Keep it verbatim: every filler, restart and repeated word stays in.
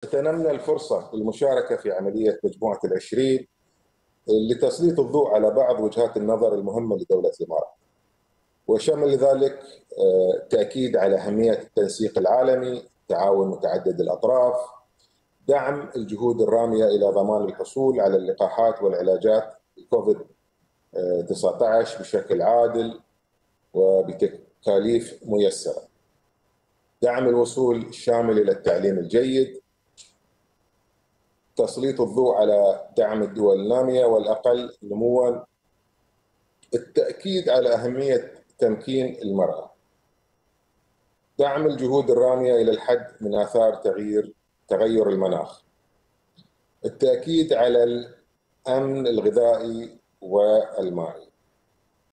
اغتنمنا الفرصة للمشاركة في عملية مجموعة العشرين لتسليط الضوء على بعض وجهات النظر المهمة لدولة الإمارات، وشمل ذلك تأكيد على أهمية التنسيق العالمي، تعاون متعدد الأطراف، دعم الجهود الرامية إلى ضمان الحصول على اللقاحات والعلاجات كوفيد تسعة عشر بشكل عادل وبتكاليف ميسرة، دعم الوصول الشامل إلى التعليم الجيد، تسليط الضوء على دعم الدول النامية والأقل نمواً، التأكيد على أهمية تمكين المرأة، دعم الجهود الرامية إلى الحد من آثار تغيير تغير المناخ، التأكيد على الأمن الغذائي والمائي.